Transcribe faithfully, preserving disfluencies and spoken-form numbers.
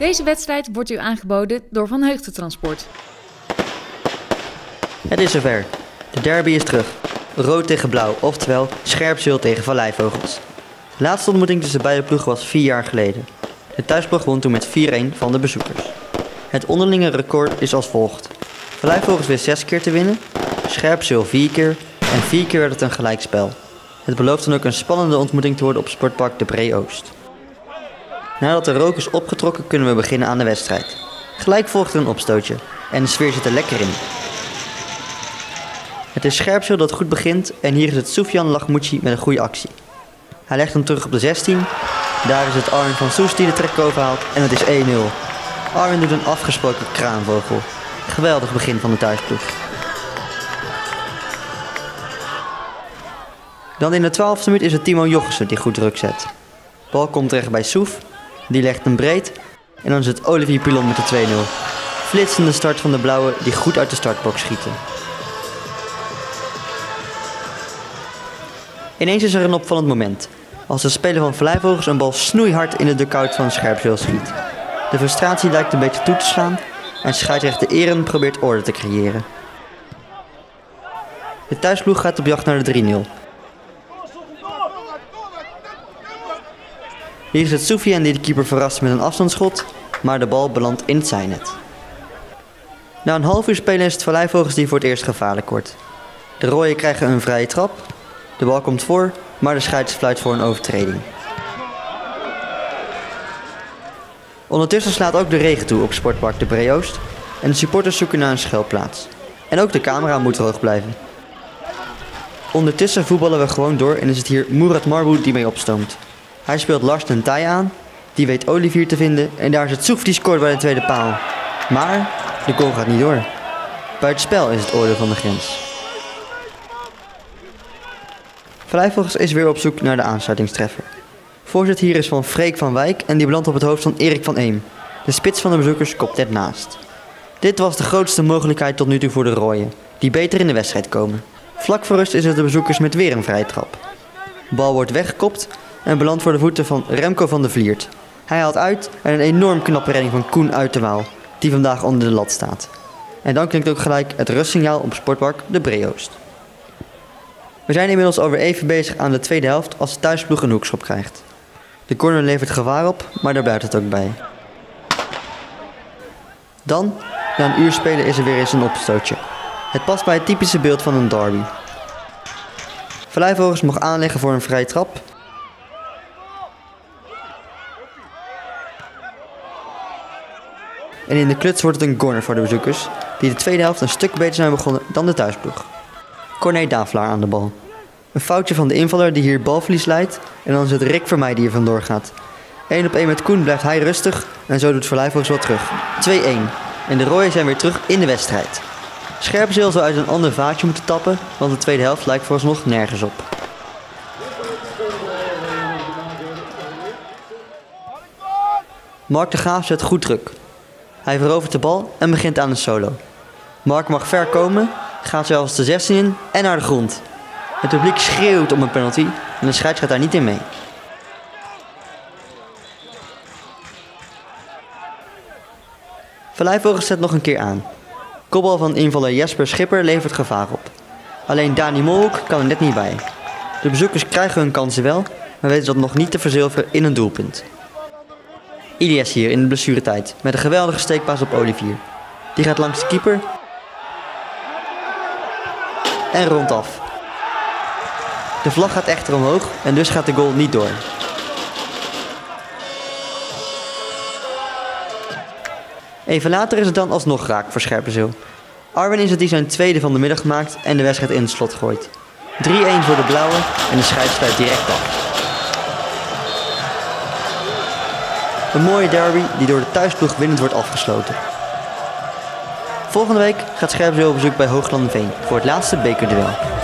Deze wedstrijd wordt u aangeboden door Van Heugden Transport. Het is zover. De derby is terug. Rood tegen blauw, oftewel Scherpenzeel tegen Valleivogels. De laatste ontmoeting tussen beide ploegen was vier jaar geleden. De thuisploeg won toen met vier-een van de bezoekers. Het onderlinge record is als volgt. Valleivogels wist zes keer te winnen, Scherpenzeel vier keer en vier keer werd het een gelijkspel. Het belooft dan ook een spannende ontmoeting te worden op Sportpark de Bree Oost. Nadat de rook is opgetrokken kunnen we beginnen aan de wedstrijd. Gelijk volgt er een opstootje en de sfeer zit er lekker in. Het is Scherpenzeel dat goed begint en hier is het Soufiane Lachmouchi met een goede actie. Hij legt hem terug op de zestien. Daar is het Arwin van Soest die de trek overhaalt en het is één nul. Arwin doet een afgesproken kraanvogel. Geweldig begin van de thuisploeg. Dan in de twaalfde minuut is het Timo Jochessen die goed druk zet. Bal komt terecht bij Soef, die legt hem breed en dan is het Olivier Pilon met de twee nul. Flitsende start van de blauwen die goed uit de startbox schieten. Ineens is er een opvallend moment, als de speler van Valleivogels een bal snoeihard in de dugout van Scherpenzeel schiet. De frustratie lijkt een beetje toe te slaan en scheidsrechter Eren probeert orde te creëren. De thuisploeg gaat op jacht naar de drie nul. Hier is het Soufiane die de keeper verrast met een afstandsschot, maar de bal belandt in het zijnet. Na een half uur spelen is het Valleivogels die voor het eerst gevaarlijk wordt. De rooien krijgen een vrije trap, de bal komt voor, maar de scheids fluit voor een overtreding. Ondertussen slaat ook de regen toe op Sportpark de Bree Oost en de supporters zoeken naar een schuilplaats. En ook de camera moet hoog blijven. Ondertussen voetballen we gewoon door en is het hier Murat Marboud die mee opstoomt. Hij speelt Lars ten Tij aan, die weet Olivier te vinden en daar is het Soef die scoort bij de tweede paal. Maar de goal gaat niet door. Buitenspel is het oordeel van de grens. Valleivogels is weer op zoek naar de aansluitingstreffer. Voorzet hier is van Freek van Wijk en die belandt op het hoofd van Erik van Eem. De spits van de bezoekers kopt net naast. Dit was de grootste mogelijkheid tot nu toe voor de rooien, die beter in de wedstrijd komen. Vlak voor rust is het de bezoekers met weer een vrije trap. De bal wordt weggekopt en belandt voor de voeten van Remco van der Vliert. Hij haalt uit en een enorm knappe redding van Koen Uiterwaal, die vandaag onder de lat staat. En dan klinkt ook gelijk het rustsignaal op Sportpark de Bree Oost. We zijn inmiddels alweer even bezig aan de tweede helft als de thuisploeg een hoekschop krijgt. De corner levert gevaar op, maar daar blijft het ook bij. Dan, na een uur spelen is er weer eens een opstootje. Het past bij het typische beeld van een derby. Valleivogels mag aanleggen voor een vrije trap. En in de kluts wordt het een corner voor de bezoekers, die de tweede helft een stuk beter zijn begonnen dan de thuisploeg. Corné Davelaar aan de bal. Een foutje van de invaller die hier balverlies leidt en dan is het Rick Vermeij die hier vandoor gaat. één op één met Koen blijft hij rustig en zo doet Valleivogels wel terug. twee-één. En de rooien zijn weer terug in de wedstrijd. Scherpenzeel zou uit een ander vaatje moeten tappen, want de tweede helft lijkt vooralsnog nergens op. Mark de Graaf zet goed druk. Hij verovert de bal en begint aan een solo. Mark mag ver komen, gaat zelfs de zestien in en naar de grond. Het publiek schreeuwt om een penalty en de scheids gaat daar niet in mee. Valleivogels zet nog een keer aan. Kopbal van invaller Jesper Schipper levert gevaar op. Alleen Dani Molhoek kan er net niet bij. De bezoekers krijgen hun kansen wel, maar weten dat nog niet te verzilveren in een doelpunt. Ilias hier in de blessuretijd met een geweldige steekpaas op Olivier. Die gaat langs de keeper en rondt af. De vlag gaat echter omhoog en dus gaat de goal niet door. Even later is het dan alsnog raak voor Scherpenzeel. Arwin is het die zijn tweede van de middag maakt en de wedstrijd in het slot gooit. drie-één voor de blauwe en de scheids sluit direct af. Een mooie derby die door de thuisploeg winnend wordt afgesloten. Volgende week gaat Scherpenzeel op bezoek bij Hooglanderveen voor het laatste bekerduel.